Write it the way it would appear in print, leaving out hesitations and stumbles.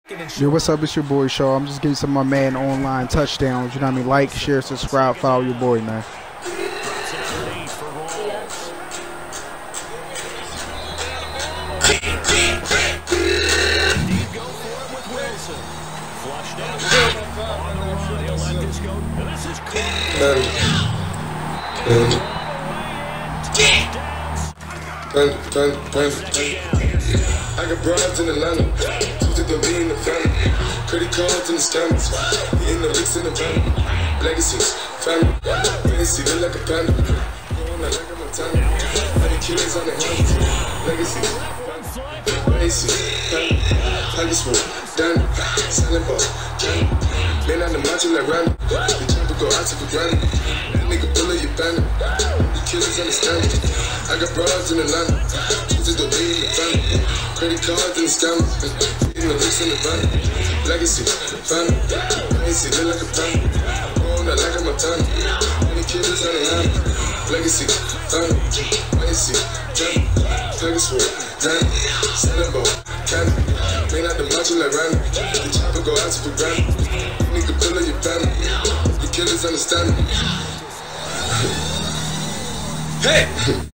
Yo, what's up? It's your boy Shaw. I'm just getting some of my man online touchdowns. You know what I mean? Like, share, subscribe, follow your boy, man. I got broads in Atlanta, to the V in the family, credit cards in the scammers, in the licks in the van, legacies, family, fancy, look like a panda, going out like a Montana, honey killers on the hands, legacies, fancy, family, Hollywood, Danny, selling ball, Danny, man on the macho like Randy, the chopper go out to for granted, that nigga pull up your bandit, the killers understand it, I got broads in Atlanta, to the V in the family, credit cards and the scammers, in the licks in the van, legacy, family, fancy, look like a panda, going out like a Montana, honey killers on the hand, legacy, family, fancy, Danny, Pegasus, Danny, selling ball, candy, man out the macho like Randy, the chopper go out to for granted, nigga pull up your family, the killers understand me. Hey!